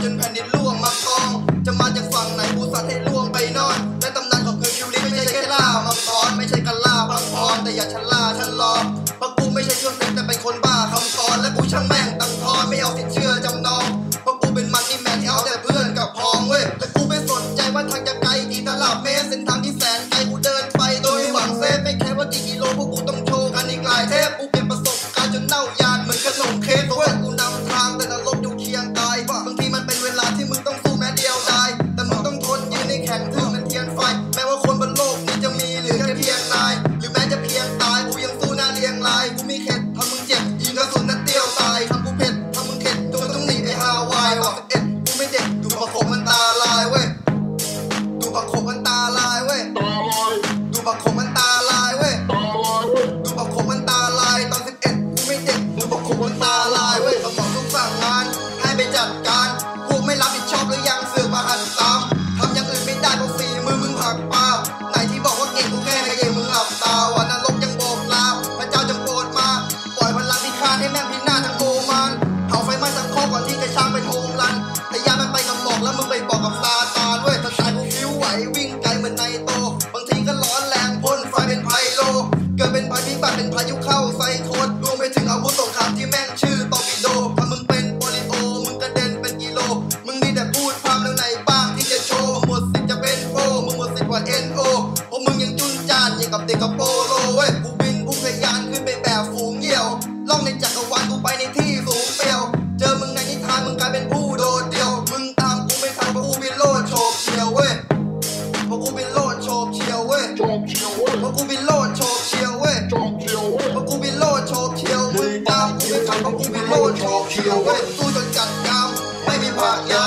จนแผ่นดินร่วงมากองจะมาจากฝั่งไหนกูสัตว์ให้ล่วงไปนอนและตำนานของเฮอร์คิวลิสไม่ใช่แค่ล่ามังกรไม่ใช่กันล่าพังพรแต่อย่าฉันล่าฉันรอเพราะกูไม่ใช่เครื่องเล่นแต่เป็นคนบ้าคำกรและกูช่างแม่งตังทอนไม่เอาสินเชื่อจำนองเพราะกูเป็นมันนี่แมนที่เอาแต่เพื่อนกับพ้องเว้ยแต่กูไม่สนใจว่าทางจะไกลกี่ตลับเมตรเส้นทางที่แสนไกลกูเดินไปโดยหวังเซฟไม่แค่ว่ากี่กิโลพวกกูต้องโชว์กันอีกหลายเทปกูเก็บประสบการณ์จนเน่ายานเหมือนขนมเค้กเว้ยกูนำทางแต่นรกอยู่เคียงกายบางทีมันเป็นเวลาที่มึงต้องสู้แม้เดียวดายแต่มึงต้องทนยืนในแข็งทื่อมันเทียนไฟแม้ว่าคนบนโลกนี้จะมีหรือแค่เพียงนายหรือแม้จะเพียงตายกูยังสู้หน้าเรียงรายกูมีเข็ดทำมึงเจ็บยิงกระสุนนัดเดียวตายทำกูเผ็ดทำมึงเข็ดจนต้องหนีไปฮาวายว่ะ11กูไม่เด็กดูประคบมันตาลายเว้ยดูประคบมันตาลายเว้ยดูประคบมันตาลายเว้ยดูประคบมันตาลายตอน11กูไม่เด็กดูประคบมันตาลายเว้ยสมองต้องสั่งงานให้ไปจัดการพวกไม่รับผิดชอบหรือยังเสือกมาหันตามทำอย่างอื่นไม่ได้เพราะฝีมือมึงหักปาไหนที่บอกว่าเก่งกูแค่เก่งมึงหลับตาวันนรกยังโบกลาพระเจ้าจงโปรดมาปล่อยพลังพิฆาตให้แม่งพินาศทั้งโอมานเผาไฟไหม้ทั้งคอก่อนที่จะช่างเป็นโฮมรันแต่ยามันไปกับหมอกแล้วมึงไปบอกกับซาตานเว้ยถ้าตายกูฟิวไหววิ่งไกลเหมือนไนโตบางทีก็ร้อนแรงพ่นไฟเป็นไพโลเกิดเป็นภัยพิบัติเป็นพายุเข้าไซโคลนรวมไปถึงอาวุธสงครามที่แม่งชื่อตอร์ปิโดถ้ามึงเป็นโปลิโอมึงกระเด็นเป็นกิโลมึงมีแต่พูดพร่ำแล้วไหนบ้างที่จะโชว์หมดสิทธิ์จะเป็นโปมึงหมดสิทธิ์กว่า NO เพราะมึงยังจุนจานอย่างกับเด็กกับโปโลเว้ยกูบินพุ่งทะยานขึ้นไปแบบฝูงเหยี่ยวล่องในจักรวาลกูไปในที่สูงเปลี่ยวเจอมึงในนิทานมึงกลายเป็นผู้โดดเดี่ยวมึงตามกูไม่ทันเพราะกูบินโลดโฉบเฉียวเว้ยเพราะกูบินโลดโฉบเฉียวเว้ยเพราะกูบินโลดโฉบเฉียวเว้ยเพราะกูบินโลดโฉบเฉียวมึงตามกูไม่ทันเพราะกูบินโลดโฉบเฉียวเว้ยสู้จนกัดกรามไม่มีผักยา